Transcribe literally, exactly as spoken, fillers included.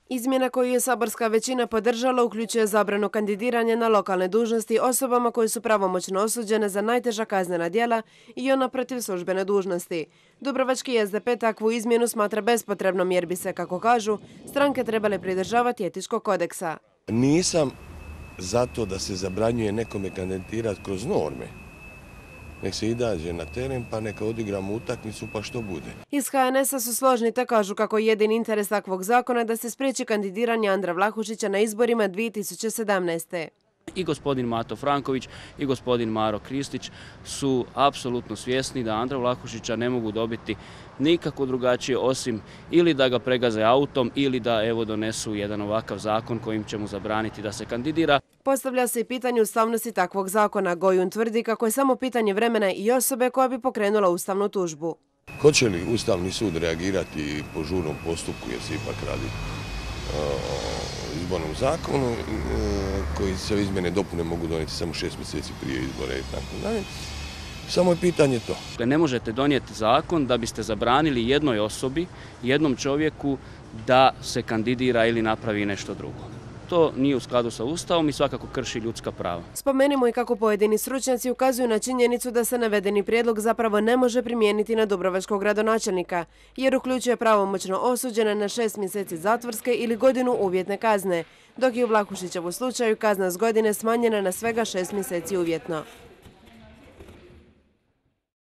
Izmjena koju je saborska većina podržala uključuje zabranu kandidiranja na lokalne dužnosti osobama koje su pravomoćno osuđene za najteža kaznena djela i ona protiv službene dužnosti. Dubrovački es de pe takvu izmjenu smatra bespotrebnom jer bi se, kako kažu, stranke trebale pridržavati etičkog kodeksa. Nisam zato da se zabranjuje nekome kandidirati kroz norme. Nek se izađe na teren pa neka odigramo utakmicu pa što bude. Iz ha en es a su složni te kažu kako je jedini interes takvog zakona da se spriječi kandidiranje Andra Vlahušića na izborima dvije tisuće sedamnaeste. I gospodin Mato Franković i gospodin Maro Kristić su apsolutno svjesni da Andra Vlahušića ne mogu dobiti nikako drugačije osim ili da ga pregaze autom ili da evo donesu jedan ovakav zakon kojim će mu zabraniti da se kandidira. Postavlja se i pitanje ustavnosti takvog zakona. Gojun tvrdi kako je samo pitanje vremena i osobe koja bi pokrenula ustavnu tužbu. Hoće li Ustavni sud reagirati po žurnom postupku jer se ipak radi o izbornom zakonu koji se izmjene dopune mogu donijeti samo šest mjeseci prije izbora i tako dalje. Samo je pitanje to. Ne možete donijeti zakon da biste zabranili jednoj osobi, jednom čovjeku da se kandidira ili napravi nešto drugo. To nije u skladu sa Ustavom i svakako krši ljudska prava. Spomenimo i kako pojedini stručnjaci ukazuju na činjenicu da se navedeni prijedlog zapravo ne može primijeniti na dubrovačkog gradonačelnika, jer uključuje pravomoćno osuđene na šest mjeseci zatvorske ili godinu uvjetne kazne, dok je u Vlahušićevu slučaju kazna s godine smanjena na svega šest mjeseci uvjetno.